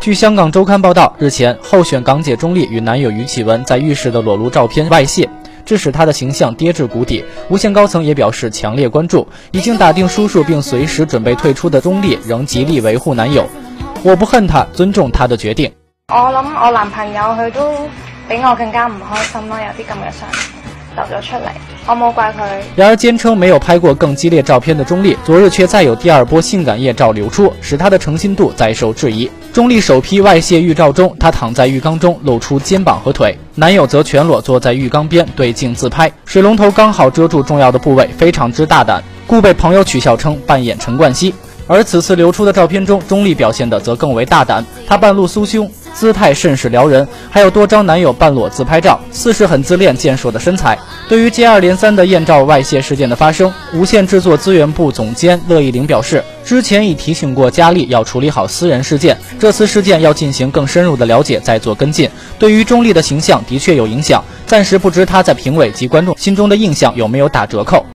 据香港周刊报道，日前候选港姐钟丽与男友于启文在浴室的裸露照片外泄，致使她的形象跌至谷底。无线高层也表示强烈关注，已经打定输数并随时准备退出的钟丽仍极力维護男友。我不恨他，尊重他的決定。 我諗我男朋友佢都比我更加唔開心咯，有啲咁嘅相流咗出嚟，我冇怪佢。 然而，坚称没有拍过更激烈照片的钟丽，昨日却再有第二波性感艳照流出，使她的诚信度再受质疑。钟丽首批外泄浴照中，她躺在浴缸中，露出肩膀和腿，男友则全裸坐在浴缸边对镜自拍，水龙头刚好遮住重要的部位，非常之大胆，故被朋友取笑称扮演陈冠希。而此次流出的照片中，钟丽表现的则更为大胆，她半露酥胸，姿态甚是撩人，还有多张男友半裸自拍照，似是很自恋健硕的身材。对于接二连三的艳照外泄事件的发生，无线制作资源部总监乐意玲表示，之前已提醒过佳丽要处理好私人事件，这次事件要进行更深入的了解，再做跟进。对于钟丽的形象的确有影响，暂时不知她在评委及观众心中的印象有没有打折扣。